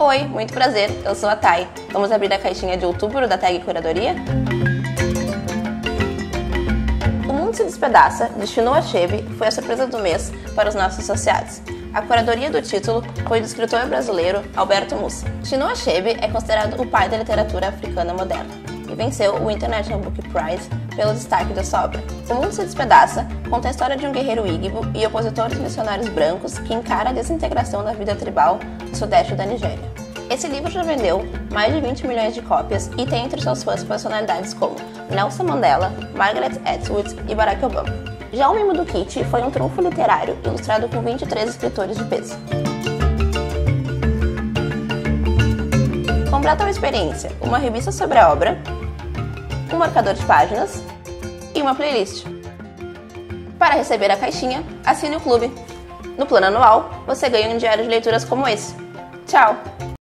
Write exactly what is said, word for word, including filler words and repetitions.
Oi, muito prazer, eu sou a Thay. Vamos abrir a caixinha de outubro da tag Curadoria? O Mundo se Despedaça, de Chinua Achebe, foi a surpresa do mês para os nossos associados. A curadoria do título foi do escritor brasileiro Alberto Mussa. Chinua Achebe é considerado o pai da literatura africana moderna e venceu o International Book Prize pelo destaque da sua obra. O Mundo se Despedaça conta a história de um guerreiro ígbo e opositor dos missionários brancos que encara a desintegração da vida tribal no sudeste da Nigéria. Esse livro já vendeu mais de vinte milhões de cópias e tem entre seus fãs personalidades como Nelson Mandela, Margaret Atwood e Barack Obama. Já o Mimo do Kit foi um trunfo literário ilustrado com vinte e três escritores de peso. Completa a experiência uma revista sobre a obra, um marcador de páginas e uma playlist. Para receber a caixinha, assine o clube. No plano anual, você ganha um diário de leituras como esse. Tchau!